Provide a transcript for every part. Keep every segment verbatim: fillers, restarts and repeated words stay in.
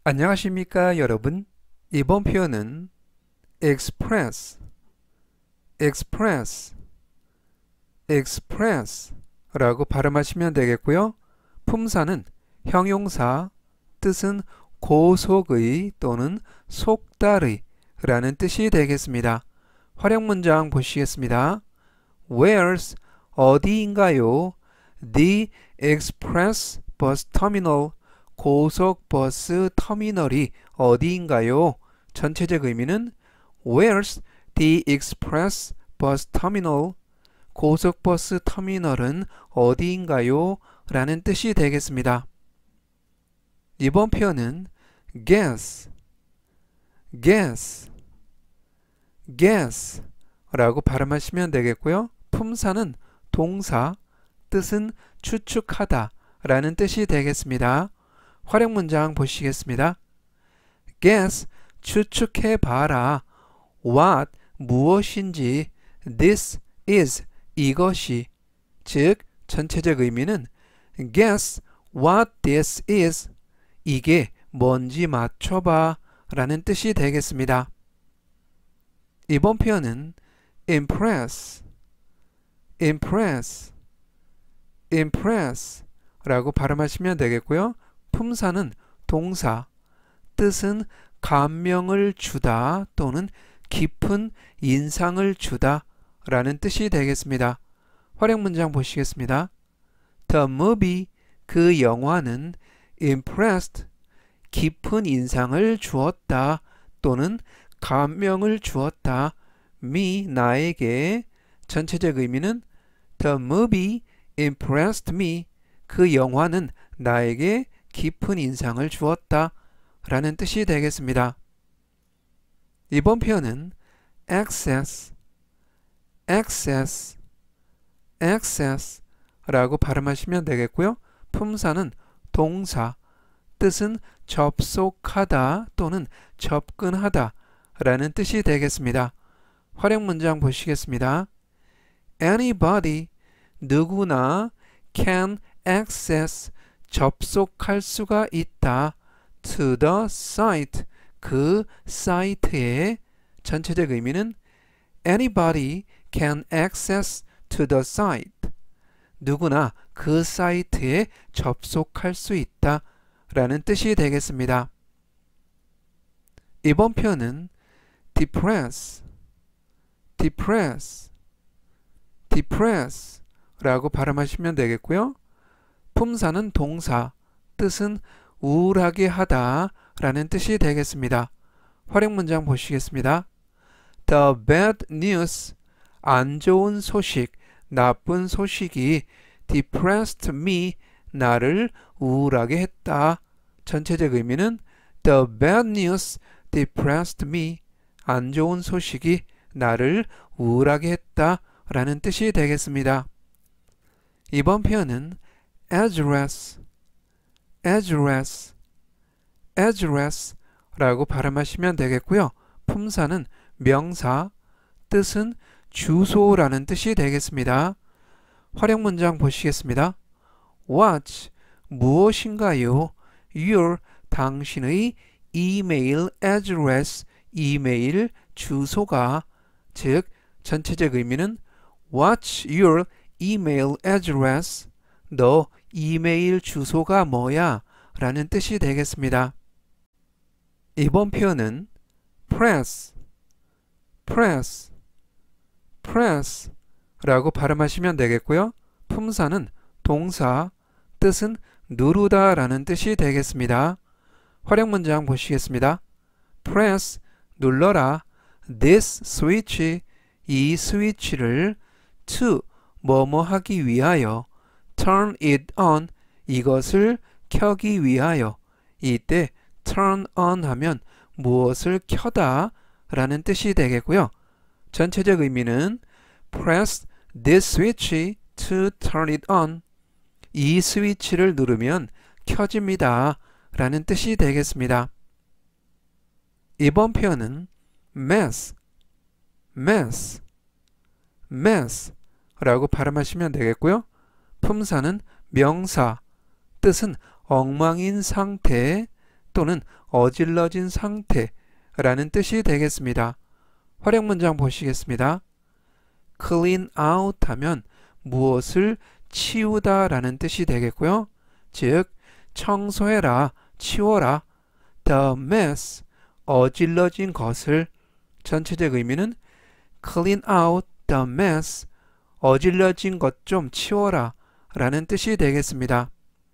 안녕하십니까 여러분. 이번 표현은 express, express, express 라고 발음하시면 되겠고요. 품사는 형용사, 뜻은 고속의 또는 속달의 라는 뜻이 되겠습니다. 활용문장 보시겠습니다. Where's 어디인가요? The express bus terminal 고속버스 터미널이 어디인가요? 전체적 의미는 Where's the express bus terminal? 고속버스 터미널은 어디인가요? 라는 뜻이 되겠습니다. 이번 표현은 guess, guess, guess 라고 발음하시면 되겠고요. 품사는 동사, 뜻은 추측하다 라는 뜻이 되겠습니다. 활용 문장 보시겠습니다. guess, 추측해봐라. what, 무엇인지. this is, 이것이. 즉, 전체적 의미는 guess what this is. 이게 뭔지 맞춰봐 라는 뜻이 되겠습니다. 이번 표현은 impress, impress, impress 라고 발음하시면 되겠고요. 품사는 동사, 뜻은 감명을 주다 또는 깊은 인상을 주다 라는 뜻이 되겠습니다. 활용 문장 보시겠습니다. The movie, 그 영화는 impressed, 깊은 인상을 주었다 또는 감명을 주었다. me, 나에게. 전체적 의미는 The movie impressed me, 그 영화는 나에게 깊은 인상을 주었다 라는 뜻이 되겠습니다. 이번 표현은 access, access, access 라고 발음하시면 되겠고요. 품사는 동사, 뜻은 접속하다 또는 접근하다 라는 뜻이 되겠습니다. 활용 문장 보시겠습니다. Anybody, 누구나 can access, 접속할 수가 있다. to the site, 그 사이트에. 전체적 의미는 anybody can access to the site. 누구나 그 사이트에 접속할 수 있다 라는 뜻이 되겠습니다. 이번 표현은 depress, depress, depress 라고 발음하시면 되겠고요. 품사는 동사, 뜻은 우울하게 하다 라는 뜻이 되겠습니다. 활용 문장 보시겠습니다. The bad news, 안 좋은 소식, 나쁜 소식이 depressed me, 나를 우울하게 했다. 전체적 의미는 The bad news depressed me, 안 좋은 소식이 나를 우울하게 했다 라는 뜻이 되겠습니다. 이번 표현은 address, address, address 라고 발음하시면 되겠고요. 품사는 명사, 뜻은 주소라는 뜻이 되겠습니다. 활용 문장 보시겠습니다. What's, 무엇인가요? Your, 당신의 이메일 address, 이메일 주소가. 즉, 전체적 의미는 What's your email address? 너 이메일 주소가 뭐야? 라는 뜻이 되겠습니다. 이번 표현은 press, press, press 라고 발음하시면 되겠고요. 품사는 동사, 뜻은 누르다 라는 뜻이 되겠습니다. 활용 문장 보시겠습니다. press, 눌러라. this switch, 이 스위치를 to, 뭐뭐 하기 위하여. turn it on, 이것을 켜기 위하여. 이때 turn on 하면 무엇을 켜다 라는 뜻이 되겠고요. 전체적 의미는 press this switch to turn it on. 이 스위치를 누르면 켜집니다 라는 뜻이 되겠습니다. 이번 표현은 mess, mess, mess 라고 발음하시면 되겠고요. 품사는 명사, 뜻은 엉망인 상태 또는 어질러진 상태라는 뜻이 되겠습니다. 활용 문장 보시겠습니다. clean out 하면 무엇을 치우다 라는 뜻이 되겠고요. 즉 청소해라, 치워라. the mess, 어질러진 것을. 전체적 의미는 clean out the mess, 어질러진 것 좀 치워라 라는 뜻이 되겠습니다.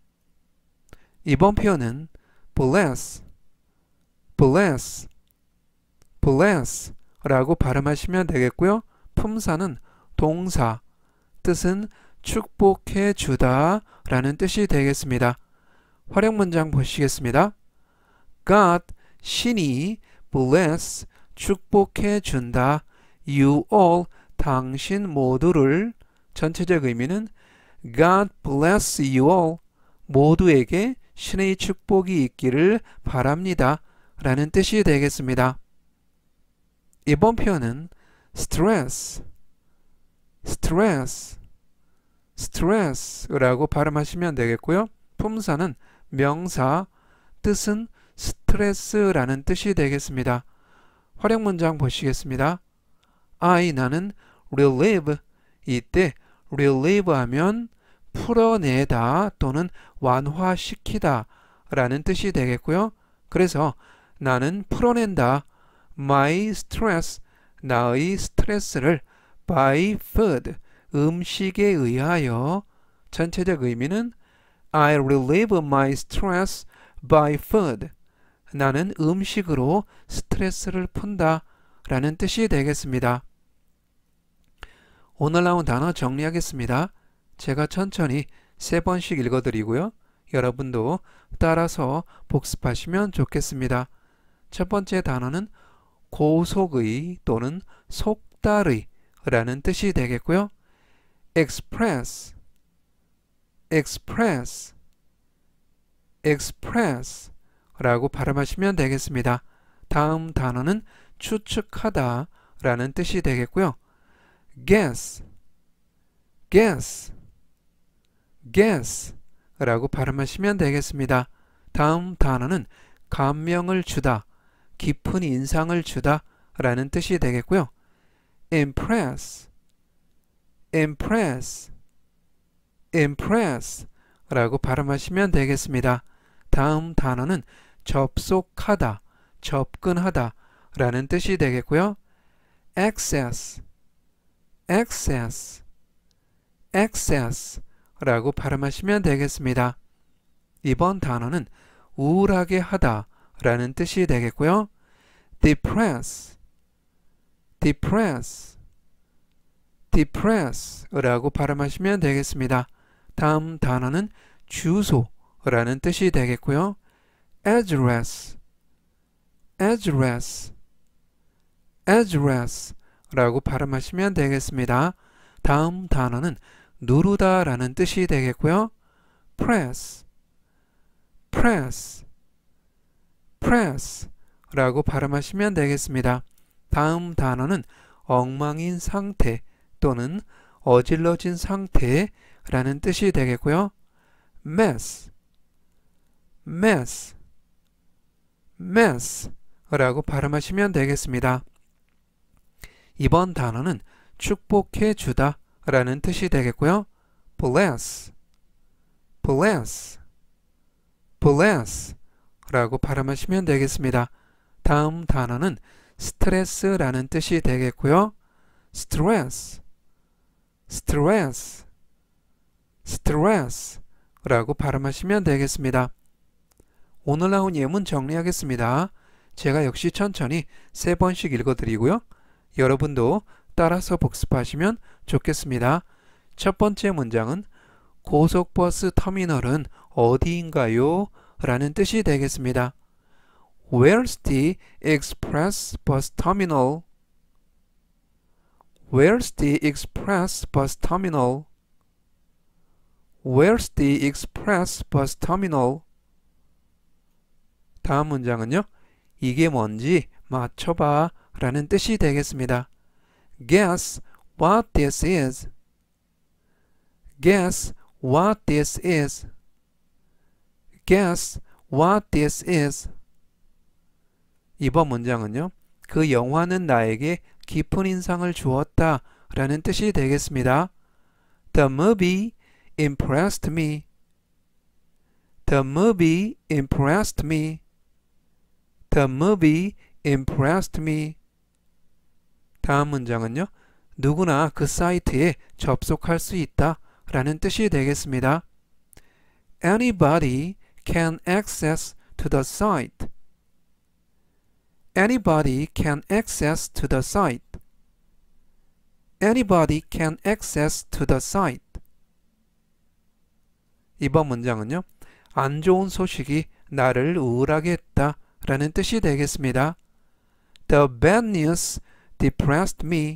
이번 표현은 bless, bless, bless 라고 발음하시면 되겠고요. 품사는 동사, 뜻은 축복해 주다 라는 뜻이 되겠습니다. 활용 문장 보시겠습니다. God, 신이 bless, 축복해 준다. You all, 당신 모두를. 전체적 의미는 God bless you all, 모두에게 신의 축복이 있기를 바랍니다 라는 뜻이 되겠습니다. 이번 표현은 stress, stress, stress라고 발음하시면 되겠고요. 품사는 명사, 뜻은 스트레스라는 뜻이 되겠습니다. 활용 문장 보시겠습니다. I, 나는 relieve, 이때 relieve 하면 풀어내다 또는 완화시키다 라는 뜻이 되겠고요. 그래서 나는 풀어낸다. my stress, 나의 스트레스를 by food, 음식에 의하여. 전체적 의미는 I relieve my stress by food, 나는 음식으로 스트레스를 푼다 라는 뜻이 되겠습니다. 오늘 나온 단어 정리하겠습니다. 제가 천천히 세 번씩 읽어드리고요. 여러분도 따라서 복습하시면 좋겠습니다. 첫 번째 단어는 고속의 또는 속달의 라는 뜻이 되겠고요. express, express, express 라고 발음하시면 되겠습니다. 다음 단어는 추측하다 라는 뜻이 되겠고요. guess, guess, guess 라고 발음하시면 되겠습니다. 다음 단어는 감명을 주다, 깊은 인상을 주다 라는 뜻이 되겠고요. impress, impress, impress 라고 발음하시면 되겠습니다. 다음 단어는 접속하다, 접근하다 라는 뜻이 되겠고요. access, access, access 라고 발음하시면 되겠습니다. 이번 단어는 우울하게 하다 라는 뜻이 되겠고요. depress, depress, depress 라고 발음하시면 되겠습니다. 다음 단어는 주소 라는 뜻이 되겠고요. address, address, address 라고 발음하시면 되겠습니다. 다음 단어는 누르다 라는 뜻이 되겠고요. press, press, press 라고 발음하시면 되겠습니다. 다음 단어는 엉망인 상태 또는 어질러진 상태 라는 뜻이 되겠고요. mess, mess, mess 라고 발음하시면 되겠습니다. 이번 단어는 축복해 주다 라는 뜻이 되겠고요. bless, bless, bless 라고 발음하시면 되겠습니다. 다음 단어는 스트레스라는 뜻이 되겠고요. stress, stress, stress 라고 발음하시면 되겠습니다. 오늘 나온 예문 정리하겠습니다. 제가 역시 천천히 세 번씩 읽어드리고요. 여러분도 따라서 복습하시면 좋겠습니다. 첫 번째 문장은 고속버스 터미널은 어디인가요? 라는 뜻이 되겠습니다. Where's the express bus terminal? Where's the express bus terminal? Where's the express bus terminal? 다음 문장은요. 이게 뭔지 맞춰봐 라는 뜻이 되겠습니다. Guess what this is. Guess what this is. Guess what this is. 이번 문장은요. 그 영화는 나에게 깊은 인상을 주었다 라는 뜻이 되겠습니다. The movie impressed me. The movie impressed me. The movie impressed me. 다음 문장은요. 누구나 그 사이트에 접속할 수 있다 라는 뜻이 되겠습니다. Anybody can access to the site. Anybody can access to the site. Anybody can access to the site. 이번 문장은요. 안 좋은 소식이 나를 우울하게 했다 라는 뜻이 되겠습니다. The bad news depressed me.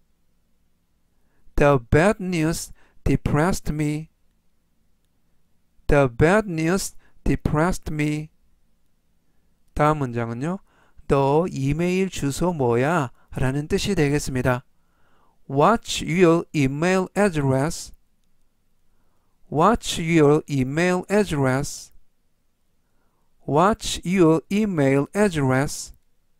The bad news depressed me. The bad news depressed me. 다음 문장은요. 너 이메일 주소 뭐야? 라는 뜻이 되겠습니다. What's your email address? What's your email address? What's your email address?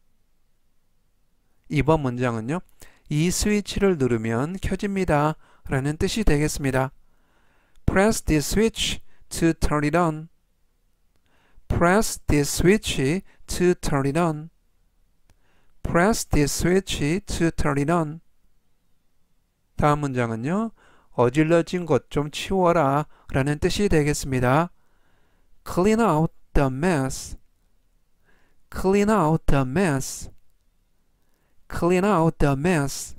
이번 문장은요. 이 스위치를 누르면 켜집니다. 라는 뜻이 되겠습니다. Press this switch to turn it on. Press this switch to turn it on. Press this switch to turn it on. 다음 문장은요. 어질러진 것 좀 치워라 라는 뜻이 되겠습니다. Clean out the mess. Clean out the mess. Clean out the mess.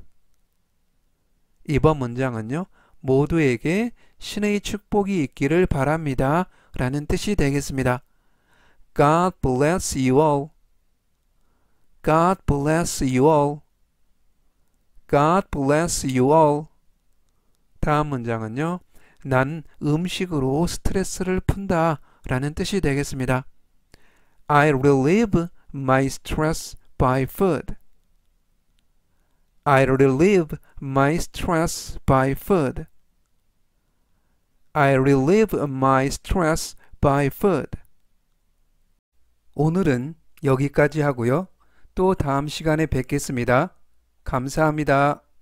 이번 문장은요. 모두에게 신의 축복이 있기를 바랍니다 라는 뜻이 되겠습니다. God bless you all. God bless you all. God bless you all. 다음 문장은요. 난 음식으로 스트레스를 푼다 라는 뜻이 되겠습니다. I relieve my stress by food. I relieve my stress by food. I relieve my stress by food. 오늘은 여기까지 하고요. 또 다음 시간에 뵙겠습니다. 감사합니다.